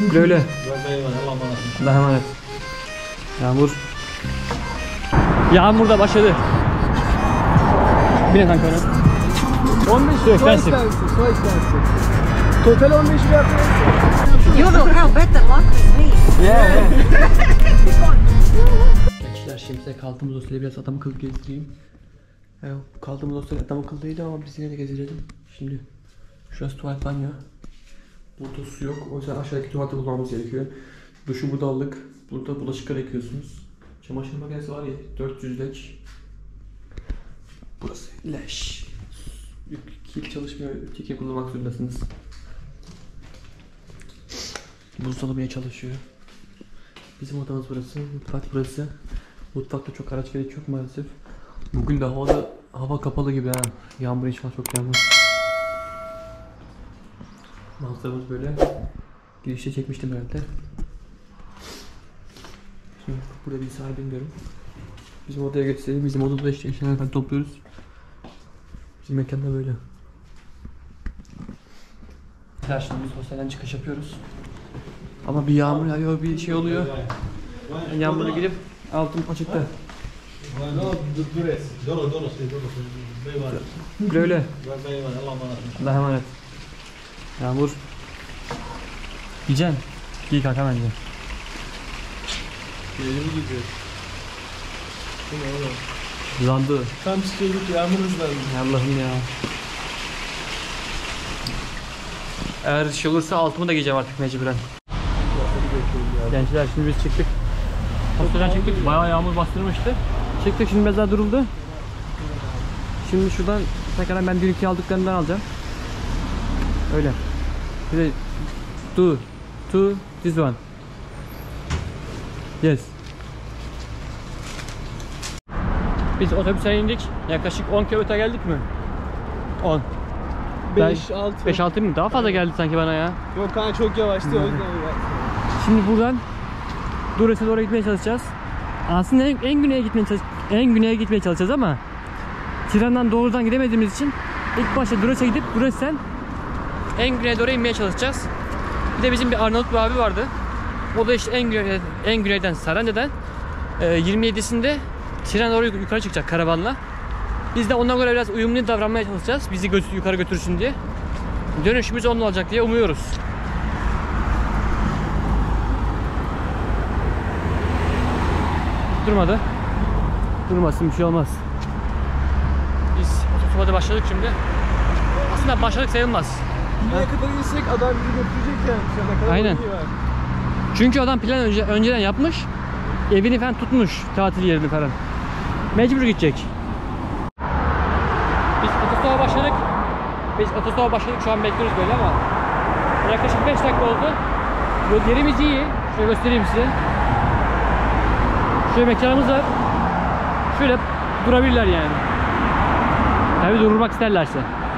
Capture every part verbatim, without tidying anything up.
Güle güle. Allah'a emanet. Yağmur. Yağmur da başladı. Bine kanka ona. on beş so expensive, so expensive. Total on beş lira. You know how better luck with me. Yeah, yeah. Gençler şimdi size kaldığımız dosyayla biraz adam akıllı gezdireyim. Yani kaldığımız dosyayla adam akıllı değildi ama biz yine de gezdirelim. Şimdi şurası tuvalet banyo. Burada su yok. O yüzden aşağıdaki tuvalette kullanmamız gerekiyor. Duşu burada aldık. Burada bulaşıkları yıkıyorsunuz. Çamaşır makinesi var ya, dört yüz leş. Burası leş. Kil çalışmıyor, kil kullanmak zorundasınız. Buzdolabı yine çalışıyor. Bizim odamız burası, mutfak burası. Mutfakta çok araç gerek yok maalesef. Bugün de havada hava kapalı gibi ha. Yağmur inşallah çok yağmur. Manzaramız böyle. Girişte çekmiştim herhalde. Şimdi burada bir sahibi bilmiyorum. Bizim odaya göstereyim. Bizim odada işte eşyalardan topluyoruz. Bizim mekanda böyle. Şimdi biz hostelden çıkış yapıyoruz. Ama bir yağmur yağıyor, bir şey oluyor. Yani yağmura girip altım açıkta. Güle güle. Allah'a emanet. Yağmur. Yiyeceksin. İyi kanka bence. Yeni mi gidiyor? Bu ne oğlum? Hızlandı. Tam çıkıyorduk, yağmur hızlandı. Allah'ım ya. Eğer şey olursa altımı da giyeceğim artık mecburen. Gençler şimdi biz çıktık. Hostelden çıktık. Bayağı yağmur bastırmıştı. Çıktık şimdi biraz daha duruldu. Şimdi şuradan tekrardan ben dünkü aldıklarından alacağım. Öyle. Bir de two, two, this one. Yes. Biz otobüse indik. Yaklaşık on kilometre geldik mi? on. beş altı. beş altı mı? Daha fazla geldi sanki bana ya. Yok kanka çok yavaştı o yüzden öyle. Şimdi buradan Dures'e doğru gitmeye çalışacağız. Aslında en, en güneye gitmeye çalış en güneye gitmeye çalışacağız ama Tiran'dan doğrudan gidemediğimiz için ilk başta Dures'e gidip Dures'ten en güneye doğru inmeye çalışacağız. Bir de bizim bir Arnavut bir abi vardı. O da işte en güney, en güneyden Saranja'dan e, yirmi yedisinde Tiran'a doğru yukarı çıkacak karavanla. Biz de ona göre biraz uyumlu davranmaya çalışacağız. Bizi gö yukarı götürsün diye. Dönüşümüz onunla olacak diye umuyoruz. Durmadı. Durmasın, bir şey olmaz. Biz otostop'a başladık şimdi. Aslında başladık sayılmaz. Nereye kadar insek adam bizi götürecek yani. Şuna kadar aynen. Çünkü adam plan önce, önceden yapmış. Evini falan tutmuş, tatil yerini falan. Mecbur gidecek. Biz otostop'a başladık. Biz otostop'a başladık, şu an bekliyoruz böyle ama yaklaşık beş dakika oldu. Yol yerimiz iyi. Şöyle göstereyim size. Şöyle mekanımız var. Şöyle durabilirler yani. Tabii durmak isterlerse.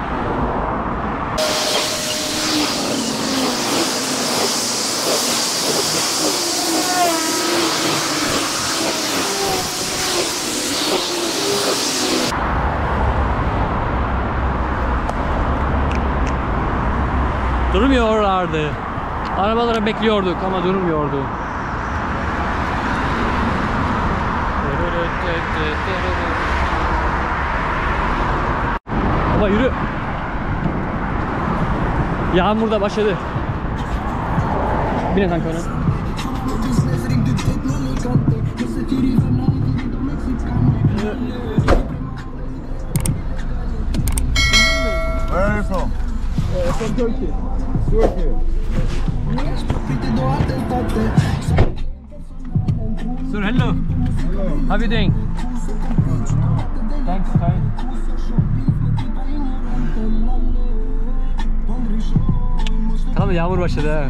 Durmuyorlardı. Arabaları bekliyorduk ama durmuyordu. Baba yürü. Yağmur da başladı. Bine kanka ona. Where are you from? Uh, from Turkey. Turkey. Sir, hello. Hello. How are you doing? Thanks, fine. Tamam, yağmur başladı ha.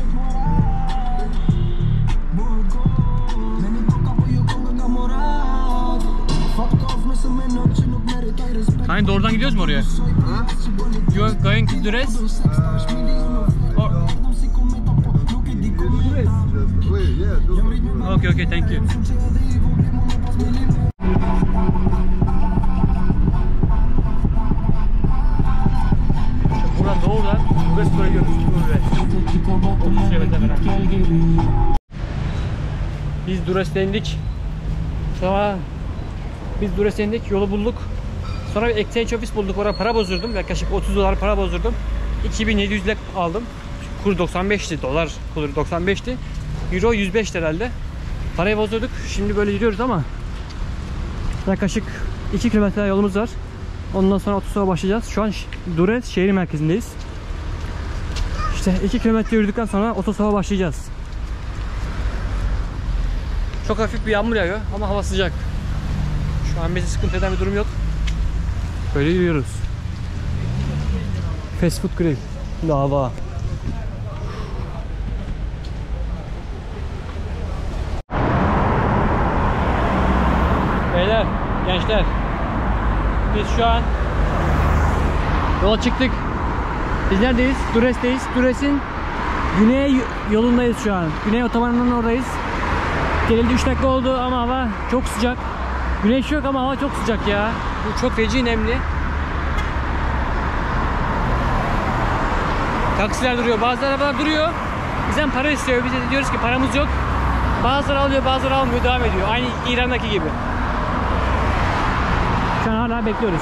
Hani doğrudan gidiyoruz mu oraya? You are going to Dures? Or... Okay, okay, thank you. Buradan doğrudan Dures koyuyoruz. otuz kilometre falan. Biz Dures'te indik. Sonra biz Dures'te indik, yolu bulduk. Sonra bir exchange office bulduk, oraya para bozdurdum. Yaklaşık otuz dolar para bozdurdum. iki bin yedi yüz lira aldım. Kur doksan beşti, dolar kuru doksan beşti. Euro yüz beş herhalde. Parayı bozdurduk. Şimdi böyle yürüyoruz ama yaklaşık iki kilometre yolumuz var. Ondan sonra otostop'a başlayacağız. Şu an Dures şehir merkezindeyiz. İşte iki kilometre yürüdükten sonra otostop'a başlayacağız. Çok hafif bir yağmur yağıyor ama hava sıcak. Şu an bizi sıkıntı eden bir durum yok. Böyle yürüyoruz. Fast food grill. Dava. Beyler, gençler. Biz şu an yola çıktık. Biz neredeyiz? Dures'teyiz. Dures'in güney yolundayız şu an. Güney otobanının oradayız. Gelildi üç dakika oldu ama hava çok sıcak. Güneş yok ama hava çok sıcak ya. Bu çok feci nemli. Taksiler duruyor. Bazı arabalar duruyor. Bizden para istiyor. Biz de diyoruz ki paramız yok. Bazıları alıyor, bazıları almıyor. Devam ediyor. Aynı İran'daki gibi. Şu an hala bekliyoruz.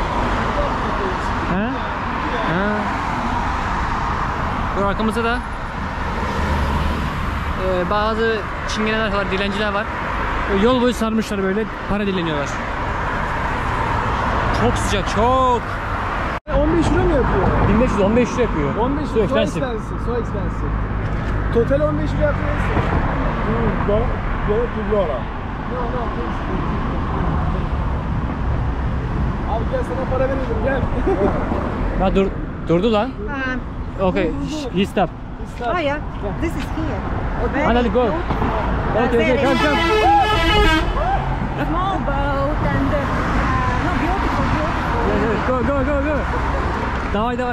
He? He. Dur, arkamızda da e, bazı çingeneler var, dilenciler var. Yol boyu sarmışlar böyle, para dileniyorlar. Çok sıcak, çok. on beş euro mu yapıyor? bin beş yüz on beş euro yapıyor. on beş So so expensive. expensive. So expensive. Total on beş euro yapıyor. Go, go to Lora. No no thanks. Abi gel sana para verelim gel. Ha dur, durdu lan. Um, Okay, he stop. oh yeah, this is here. Very Hadi go. beautiful. Okay, okay, Very come, come. Small boat and uh, no, beautiful, beautiful. Yeah, yeah, go, go, go, go. Давай, давай.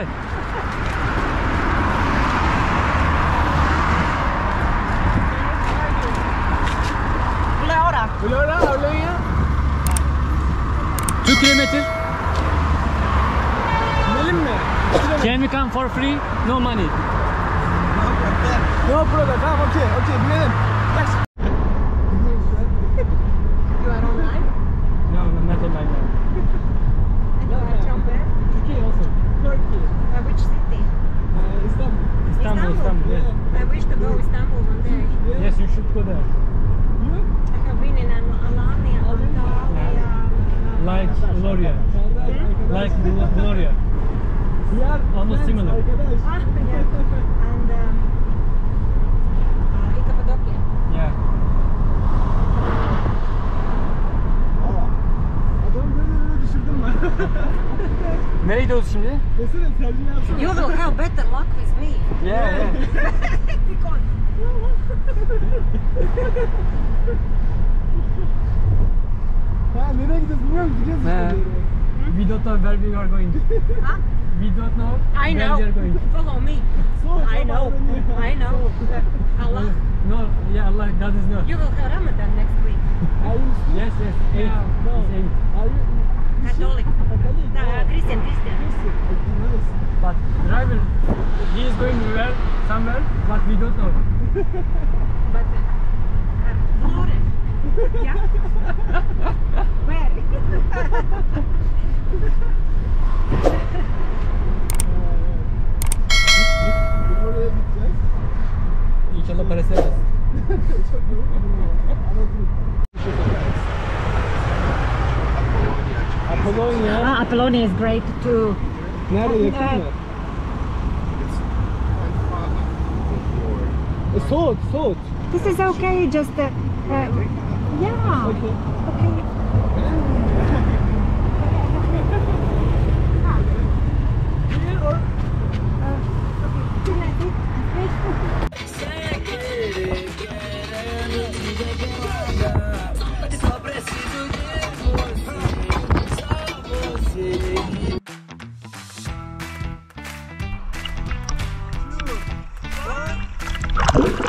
Laura. Flora habla ya. two kilometer. Gidelim mi? Can we come for free? No money. No problem. Tamam okey okey binelim. Bak. You are online? No, no, not online now. And you are from where? Turkey also. Turkey. Uh, which city? Ee, İstanbul. Istanbul, Istanbul. Yes. I wish to go Istanbul one day. Yes, you should go there. You? I have been in Al- Alanya, Antalya. Like Gloria. Like Glo- Gloria. We are Almost friends, similar. Arkadaş. Ah, yeah. And um, uh, in Cappadocia. Yeah. Adamı böyle böyle düşürdün mü? Nereye gidiyoruz şimdi? Desene tercih yapsana. You will have better luck with me. Yeah, yeah. Because Ha nereye gidiyoruz bilmiyorum gideceğiz işte. He. We don't know where we are going. huh? We don't know I where know. we are going. Follow me. Soğuk I know. sabahları. I know. Allah. No, yeah, Allah, God is no. You will have Ramadan next week. Are you Muslim? Yes, yes, eight. No. It's eight. Are you Catholic. Catholic? No, uh, Christian, Christian. Christian. Okay, nice. But driver, he is going where, somewhere, but we don't know. But uh, uh, Florence. Yeah. Where? Biz oraya gideceğiz. İnşallah parası veririz. Çok yoruldum ya. Anlatayım. Apollonia. Ah, Apollonia is great too. Nerede yakın mı? E, Soğut, Soğut. This is okay, just uh, uh, yeah. Okay. Okay. Here or Two, one.